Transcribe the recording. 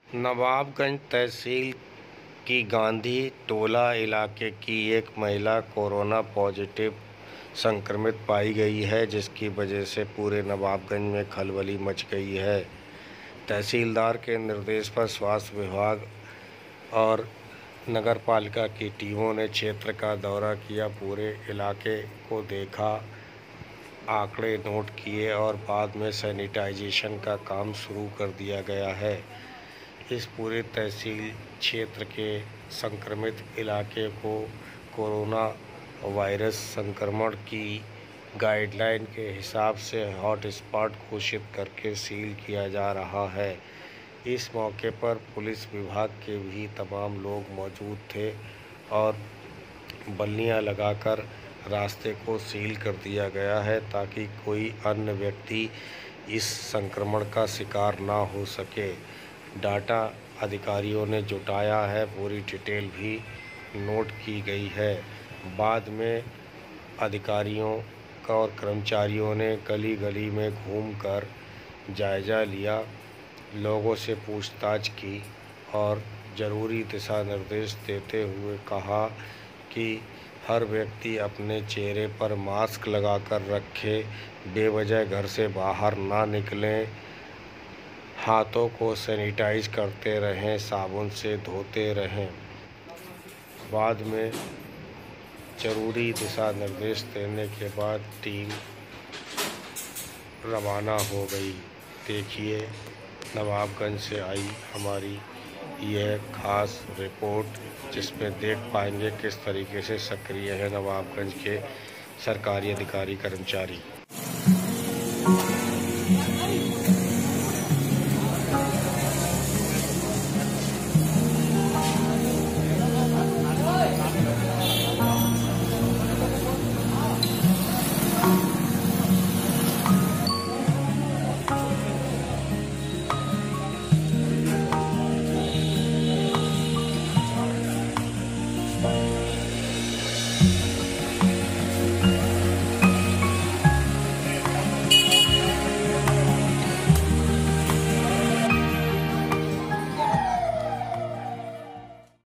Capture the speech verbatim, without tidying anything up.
नवाबगंज तहसील की गांधी टोला इलाके की एक महिला कोरोना पॉजिटिव संक्रमित पाई गई है, जिसकी वजह से पूरे नवाबगंज में खलबली मच गई है। तहसीलदार के निर्देश पर स्वास्थ्य विभाग और नगरपालिका की टीमों ने क्षेत्र का दौरा किया, पूरे इलाके को देखा, आंकड़े नोट किए और बाद में सैनिटाइजेशन का काम शुरू कर दिया गया है। इस पूरे तहसील क्षेत्र के संक्रमित इलाके को कोरोना वायरस संक्रमण की गाइडलाइन के हिसाब से हॉट स्पॉट घोषित करके सील किया जा रहा है। इस मौके पर पुलिस विभाग के भी तमाम लोग मौजूद थे और बल्लियां लगाकर रास्ते को सील कर दिया गया है, ताकि कोई अन्य व्यक्ति इस संक्रमण का शिकार ना हो सके। डाटा अधिकारियों ने जुटाया है, पूरी डिटेल भी नोट की गई है। बाद में अधिकारियों का और कर्मचारियों ने गली गली में घूमकर जायजा लिया, लोगों से पूछताछ की और ज़रूरी दिशा निर्देश देते हुए कहा कि हर व्यक्ति अपने चेहरे पर मास्क लगाकर रखे, बेवजह घर से बाहर ना निकलें, हाथों को सैनिटाइज करते रहें, साबुन से धोते रहें। बाद में ज़रूरी दिशा निर्देश देने के बाद टीम रवाना हो गई। देखिए नवाबगंज से आई हमारी यह खास रिपोर्ट, जिसमें देख पाएंगे किस तरीके से सक्रिय है नवाबगंज के सरकारी अधिकारी कर्मचारी।